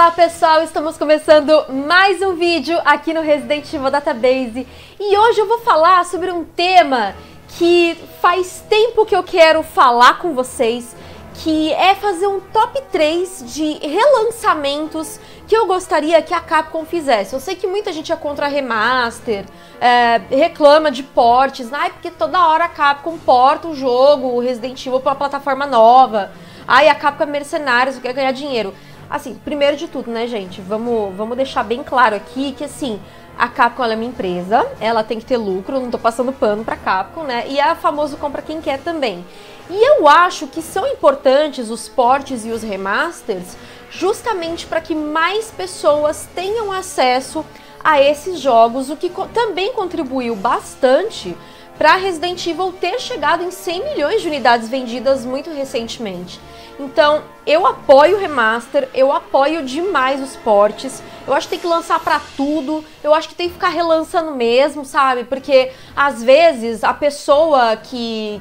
Olá pessoal, estamos começando mais um vídeo aqui no Resident Evil Database e hoje eu vou falar sobre um tema que faz tempo que eu quero falar com vocês, que é fazer um top 3 de relançamentos que eu gostaria que a Capcom fizesse. Eu sei que muita gente é contra remaster, reclama de portes, porque toda hora a Capcom porta o jogo, o Resident Evil, para uma plataforma nova. A Capcom é mercenária, quer ganhar dinheiro. Assim, primeiro de tudo, né, gente, vamos deixar bem claro aqui que, assim, a Capcom ela é uma empresa, ela tem que ter lucro, não tô passando pano pra Capcom, né, e é famoso compra quem quer também. E eu acho que são importantes os portes e os remasters justamente para que mais pessoas tenham acesso a esses jogos, o que também contribuiu bastante para Resident Evil ter chegado em 100 milhões de unidades vendidas muito recentemente. Então, eu apoio o remaster, eu apoio demais os portes, eu acho que tem que lançar pra tudo, eu acho que tem que ficar relançando mesmo, sabe? Porque, às vezes, a pessoa que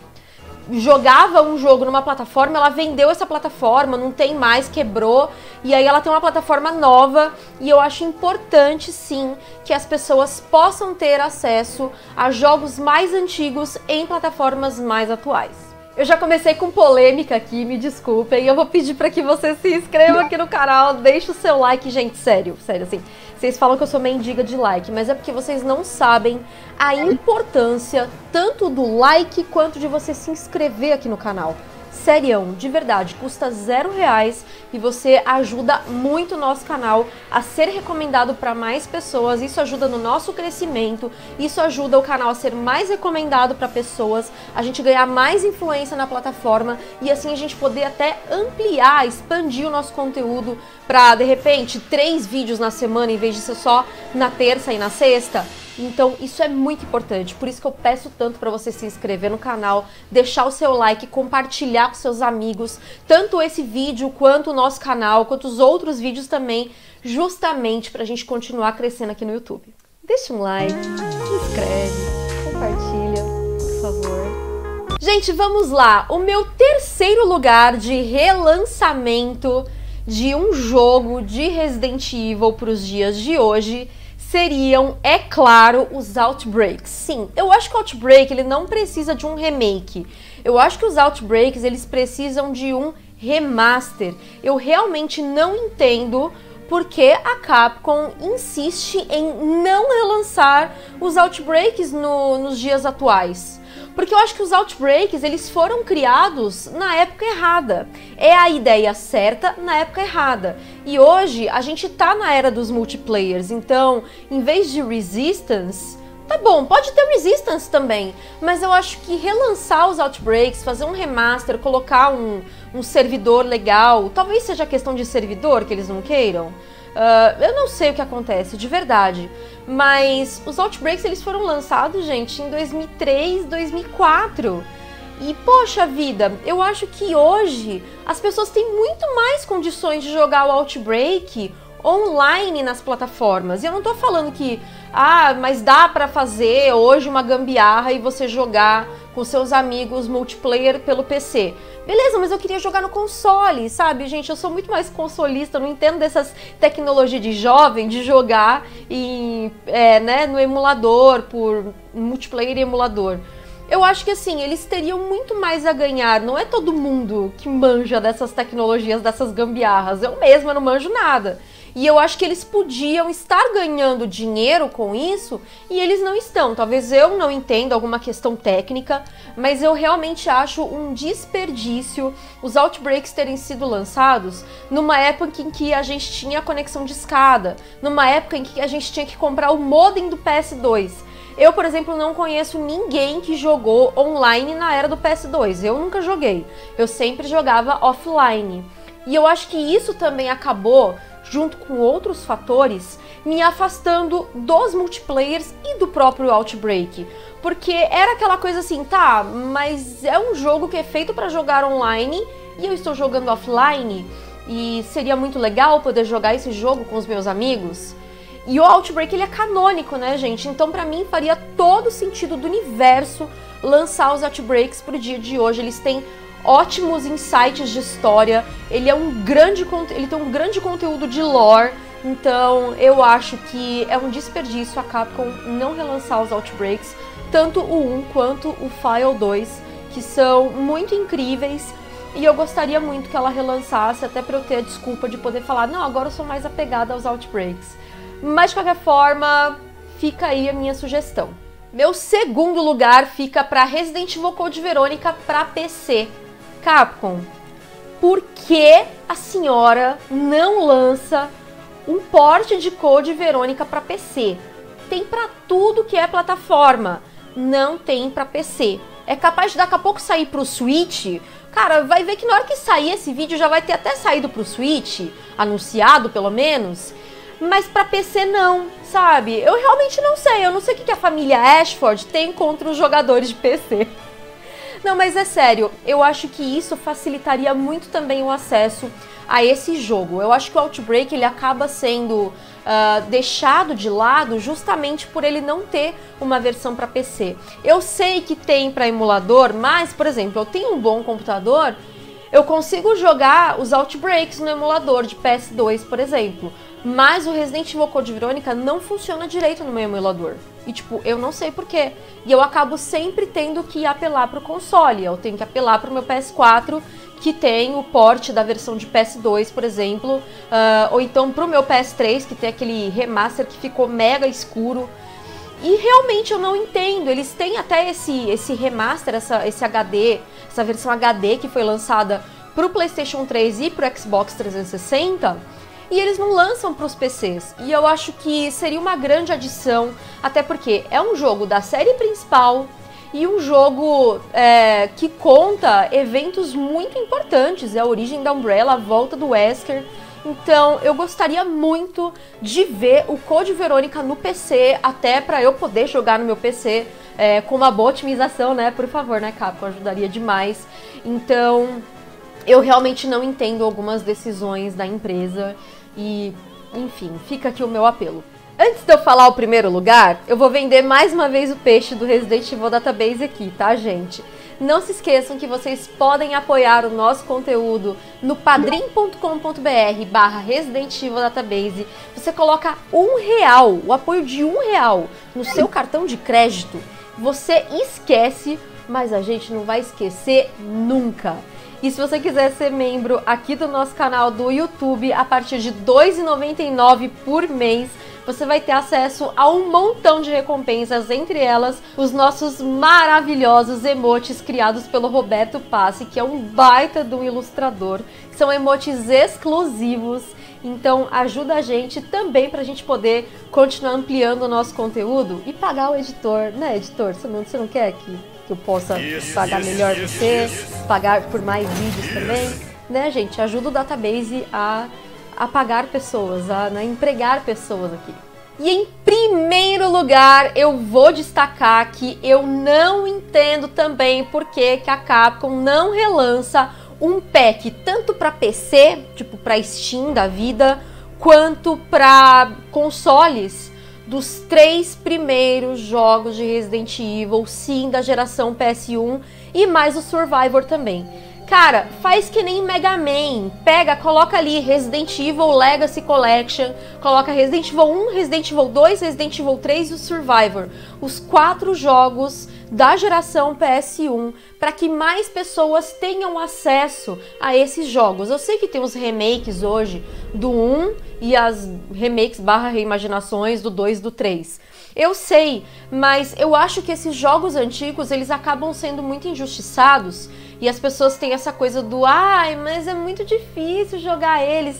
jogava um jogo numa plataforma, ela vendeu essa plataforma, não tem mais, quebrou, e aí ela tem uma plataforma nova, e eu acho importante, sim, que as pessoas possam ter acesso a jogos mais antigos em plataformas mais atuais. Eu já comecei com polêmica aqui, me desculpem, eu vou pedir para que você se inscreva aqui no canal, deixe o seu like, gente, sério, assim, vocês falam que eu sou mendiga de like, mas é porque vocês não sabem a importância tanto do like quanto de você se inscrever aqui no canal. Serião, de verdade, custa R$0 e você ajuda muito o nosso canal a ser recomendado para mais pessoas, isso ajuda no nosso crescimento, isso ajuda o canal a ser mais recomendado para pessoas, a gente ganhar mais influência na plataforma e assim a gente poder até ampliar, expandir o nosso conteúdo para, de repente, 3 vídeos na semana em vez de ser só na terça e na sexta. Então isso é muito importante, por isso que eu peço tanto para você se inscrever no canal, deixar o seu like, compartilhar com seus amigos, tanto esse vídeo quanto o nosso canal, quanto os outros vídeos também, justamente para a gente continuar crescendo aqui no YouTube. Deixa um like, se inscreve, compartilha, por favor. Gente, vamos lá, o meu terceiro lugar de relançamento de um jogo de Resident Evil para os dias de hoje seriam, é claro, os Outbreaks. Sim, eu acho que o Outbreak ele não precisa de um remake. Eu acho que os Outbreaks eles precisam de um remaster. Eu realmente não entendo porque a Capcom insiste em não relançar os Outbreaks nos dias atuais. Porque eu acho que os Outbreaks, eles foram criados na época errada. É a ideia certa na época errada. E hoje, a gente tá na era dos multiplayers, então, em vez de Resistance, tá bom, pode ter Resistance também, mas eu acho que relançar os Outbreaks, fazer um remaster, colocar um servidor legal, talvez seja questão de servidor que eles não queiram. Eu não sei o que acontece, de verdade, mas os Outbreaks eles foram lançados, gente, em 2003, 2004. E, poxa vida, eu acho que hoje as pessoas têm muito mais condições de jogar o Outbreak online nas plataformas. E eu não tô falando que, mas dá pra fazer hoje uma gambiarra e você jogar com seus amigos multiplayer pelo PC. Beleza, mas eu queria jogar no console, sabe? Gente, eu sou muito mais consolista, não entendo dessas tecnologias de jovem, de jogar no emulador, por multiplayer e emulador. Eu acho que assim, eles teriam muito mais a ganhar, não é todo mundo que manja dessas tecnologias, dessas gambiarras, eu mesma não manjo nada. E eu acho que eles podiam estar ganhando dinheiro com isso e eles não estão. Talvez eu não entenda alguma questão técnica, mas eu realmente acho um desperdício os Outbreaks terem sido lançados numa época em que a gente tinha conexão de escada, numa época em que a gente tinha que comprar o modem do PS2. Eu, por exemplo, não conheço ninguém que jogou online na era do PS2. Eu nunca joguei. Eu sempre jogava offline. E eu acho que isso também acabou, junto com outros fatores, me afastando dos multiplayers e do próprio Outbreak. Porque era aquela coisa assim, tá, mas é um jogo que é feito para jogar online e eu estou jogando offline e seria muito legal poder jogar esse jogo com os meus amigos. E o Outbreak ele é canônico, né, gente? Então pra mim faria todo sentido do universo lançar os Outbreaks pro dia de hoje. Eles têm ótimos insights de história, ele tem um grande conteúdo de lore, então eu acho que é um desperdício a Capcom não relançar os Outbreaks, tanto o 1 quanto o File 2, que são muito incríveis, e eu gostaria muito que ela relançasse, até para eu ter a desculpa de poder falar, não, agora eu sou mais apegada aos Outbreaks. Mas de qualquer forma, fica aí a minha sugestão. Meu segundo lugar fica para Resident Evil Code Verônica para PC. Capcom, por que a senhora não lança um port de Code Verônica para PC? Tem para tudo que é plataforma, não tem para PC. É capaz de daqui a pouco sair pro Switch. Cara, vai ver que na hora que sair esse vídeo já vai ter até saído pro Switch, anunciado pelo menos. Mas pra PC não, sabe? Eu realmente não sei, eu não sei o que a família Ashford tem contra os jogadores de PC. Não, mas é sério, eu acho que isso facilitaria muito também o acesso a esse jogo. Eu acho que o Outbreak ele acaba sendo deixado de lado justamente por ele não ter uma versão para PC. Eu sei que tem para emulador, mas, por exemplo, eu tenho um bom computador, eu consigo jogar os Outbreaks no emulador de PS2, por exemplo. Mas o Resident Evil Code Verônica não funciona direito no meu emulador. E tipo, eu não sei porquê. E eu acabo sempre tendo que apelar pro console. Eu tenho que apelar pro meu PS4, que tem o port da versão de PS2, por exemplo. Ou então pro meu PS3, que tem aquele remaster que ficou mega escuro. E realmente eu não entendo. Eles têm até esse remaster, esse HD, essa versão HD que foi lançada pro PlayStation 3 e pro Xbox 360. E eles não lançam para os PCs. E eu acho que seria uma grande adição, até porque é um jogo da série principal e um jogo que conta eventos muito importantes. É a origem da Umbrella, a volta do Wesker. Então eu gostaria muito de ver o Code Verônica no PC, até para eu poder jogar no meu PC com uma boa otimização, né? Por favor, né, Capcom? Ajudaria demais. Então eu realmente não entendo algumas decisões da empresa. E, enfim, fica aqui o meu apelo. Antes de eu falar o primeiro lugar, eu vou vender mais uma vez o peixe do Resident Evil Database aqui, tá, gente? Não se esqueçam que vocês podem apoiar o nosso conteúdo no padrim.com.br/Resident Evil Database. Você coloca R$1, o apoio de R$1 no seu cartão de crédito, você esquece, mas a gente não vai esquecer nunca. E se você quiser ser membro aqui do nosso canal do YouTube, a partir de R$ 2,99 por mês, você vai ter acesso a um montão de recompensas, entre elas os nossos maravilhosos emotes criados pelo Roberto Passi, que é um baita de um ilustrador. São emotes exclusivos, então ajuda a gente também para a gente poder continuar ampliando o nosso conteúdo e pagar o editor, né, editor? Você não quer que eu possa pagar melhor você, pagar por mais vídeos também, né, gente? Ajuda o Database a pagar pessoas, a empregar pessoas aqui. E em primeiro lugar, eu vou destacar que eu não entendo também por que a Capcom não relança um pack tanto para PC, tipo para Steam da vida, quanto para consoles dos 3 primeiros jogos de Resident Evil, sim, da geração PS1 e mais o Survivor também. Cara, faz que nem Mega Man, pega, coloca ali Resident Evil Legacy Collection, coloca Resident Evil 1, Resident Evil 2, Resident Evil 3 e o Survivor, os 4 jogos da geração PS1, para que mais pessoas tenham acesso a esses jogos. Eu sei que tem os remakes hoje do 1 e as remakes / reimaginações do 2 e do 3. Eu sei, mas eu acho que esses jogos antigos, eles acabam sendo muito injustiçados e as pessoas têm essa coisa do ai, mas é muito difícil jogar eles.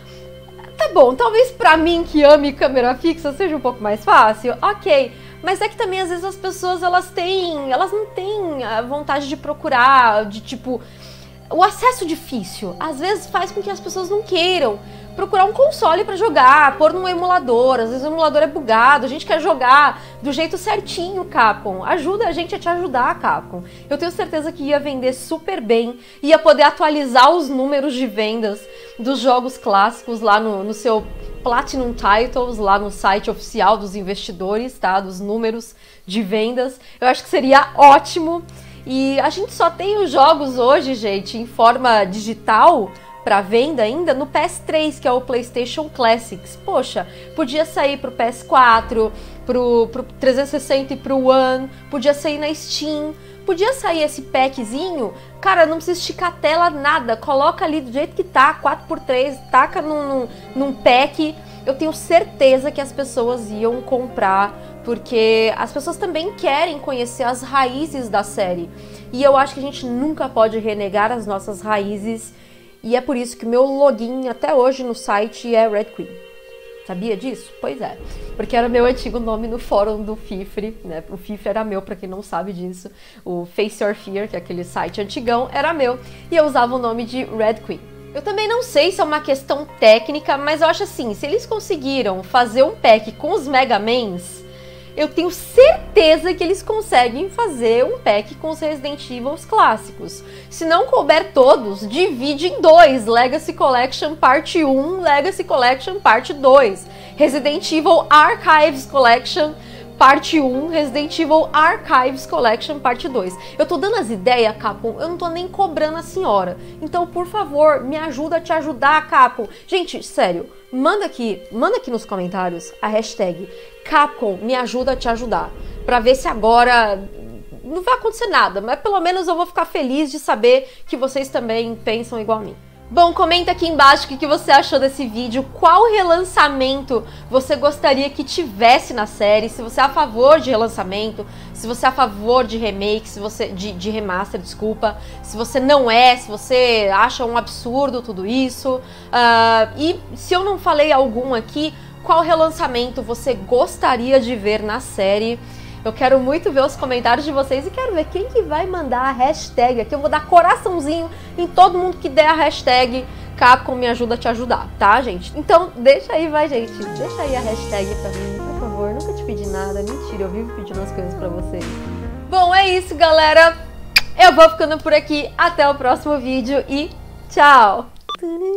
Tá bom, talvez pra mim que ame câmera fixa seja um pouco mais fácil, ok. Mas é que também às vezes as pessoas elas não têm a vontade de procurar, de tipo, o acesso difícil às vezes faz com que as pessoas não queiram procurar um console para jogar, pôr num emulador, às vezes o emulador é bugado, a gente quer jogar do jeito certinho, Capcom. Ajuda a gente a te ajudar, Capcom. Eu tenho certeza que ia vender super bem, ia poder atualizar os números de vendas dos jogos clássicos lá no seu Platinum Titles, lá no site oficial dos investidores, tá? Dos números de vendas. Eu acho que seria ótimo. E a gente só tem os jogos hoje, gente, em forma digital para venda ainda no PS3, que é o PlayStation Classics. Poxa, podia sair pro PS4, pro 360 e pro One, podia sair na Steam, podia sair esse packzinho, cara, não precisa esticar a tela, nada, coloca ali do jeito que tá, 4x3, taca num pack. Eu tenho certeza que as pessoas iam comprar, porque as pessoas também querem conhecer as raízes da série. E eu acho que a gente nunca pode renegar as nossas raízes, e é por isso que o meu login até hoje no site é Red Queen. Sabia disso? Pois é, porque era meu antigo nome no fórum do Fifre, né? O Fifre era meu, pra quem não sabe disso. O Face Your Fear, que é aquele site antigão, era meu, e eu usava o nome de Red Queen. Eu também não sei se é uma questão técnica, mas eu acho assim, se eles conseguiram fazer um pack com os Mega Mans, eu tenho certeza que eles conseguem fazer um pack com os Resident Evil clássicos. Se não couber todos, divide em dois. Legacy Collection Parte 1, Legacy Collection Parte 2. Resident Evil Archives Collection Parte 1, Resident Evil Archives Collection Parte 2. Eu tô dando as ideias, Capcom, eu não tô nem cobrando a senhora. Então, por favor, me ajuda a te ajudar, Capcom. Gente, sério, manda aqui nos comentários a hashtag Capcom me ajuda a te ajudar. Pra ver se agora não vai acontecer nada, mas pelo menos eu vou ficar feliz de saber que vocês também pensam igual a mim. Bom, comenta aqui embaixo o que você achou desse vídeo, qual relançamento você gostaria que tivesse na série, se você é a favor de relançamento, se você é a favor de remake, se você de remaster, desculpa, se você não é, se você acha um absurdo tudo isso, e se eu não falei algum aqui, qual relançamento você gostaria de ver na série. Eu quero muito ver os comentários de vocês e quero ver quem que vai mandar a hashtag aqui. Eu vou dar coraçãozinho em todo mundo que der a hashtag Capcom me ajuda a te ajudar, tá, gente? Então, deixa aí, vai, gente. Deixa aí a hashtag pra mim, por favor. Nunca te pedi nada. Mentira, eu vivo pedindo as coisas pra vocês. Bom, é isso, galera. Eu vou ficando por aqui. Até o próximo vídeo e tchau!